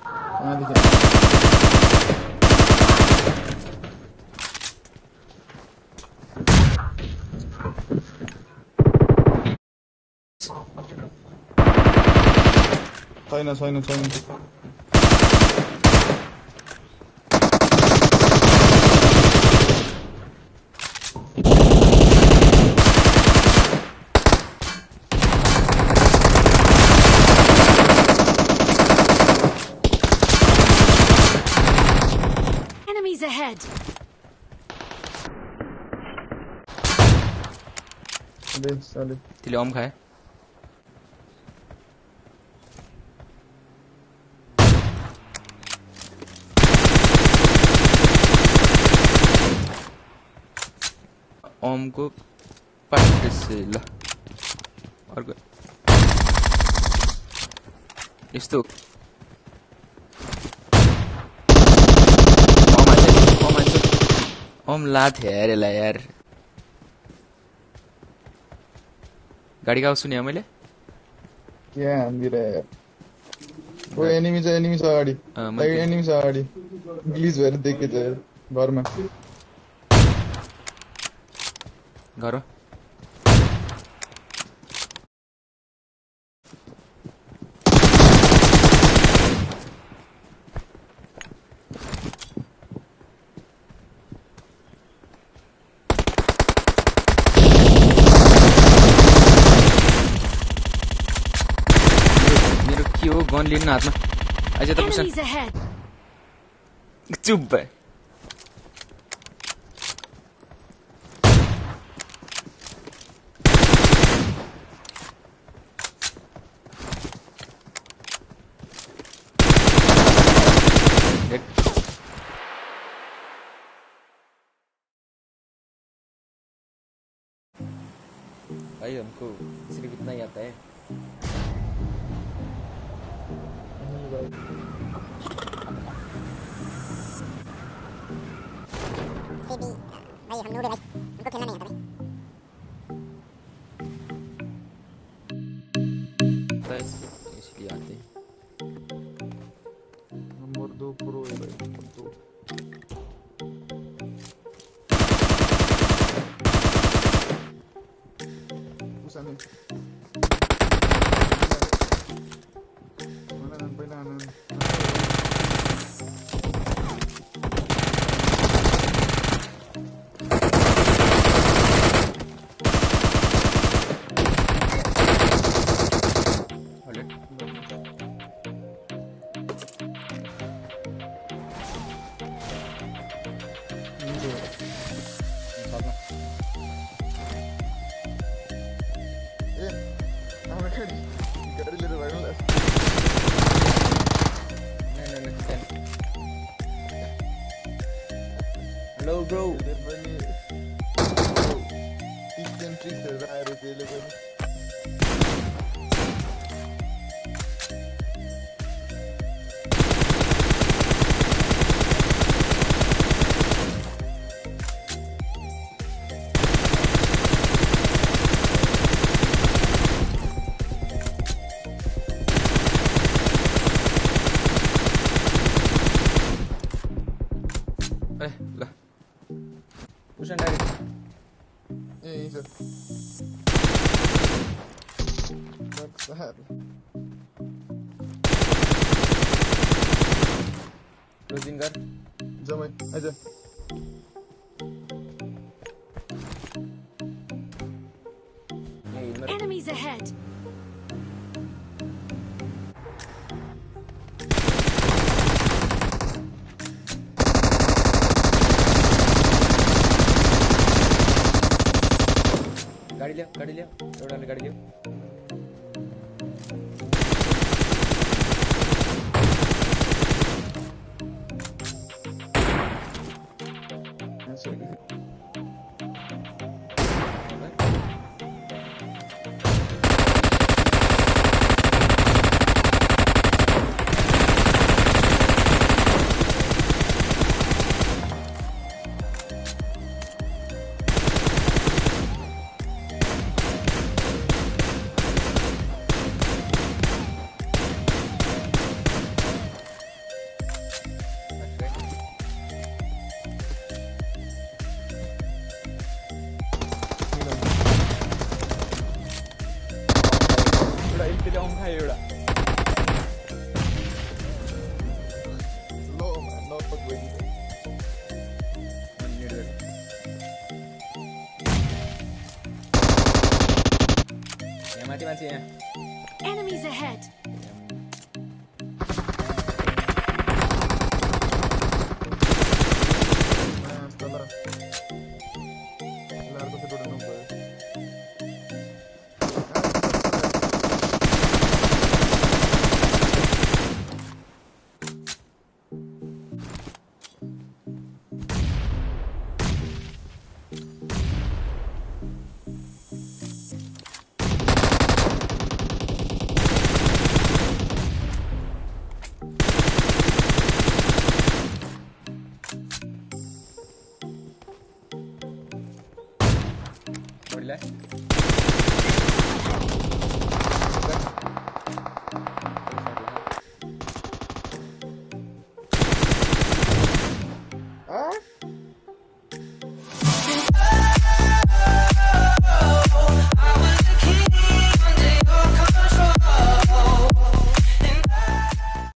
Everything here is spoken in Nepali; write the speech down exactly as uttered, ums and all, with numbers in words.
छैन छैन छैन Enemies ahead. तिले ओम खाए ओम को पट्टे से ल अर्को यस्तो ओम आछ ओम आछ ओम लाथ यार ला यार गाडी गाउँ सुने मैले के हान्दिरा ओ एनिमी छ एनिमी छ अगाडि लाइक एनिमी छ अगाडि ग्लिच भएर देखेछ घरमा घर गन लिन हातमा अझै त पुसन चुप भए भाई हमको सिर्फ इतना ही आता है भाई हम नूब है भाई हमको खेलना नहीं आता भाई इसलिए आते हैं नंबर दो प्रो है भाई नंबर दो उसाने mana nan पहिला nan Hello bro. Eh, lah. Push and direct. Yeah, he's a. What's that? Closing guard. Jamai, aja. Enemies ahead. गाडी ल्याऊ गाडी ल्याऊ एउटाले गाडी ल्याऊ मान्छे यहाँ Enemies ahead. Relax.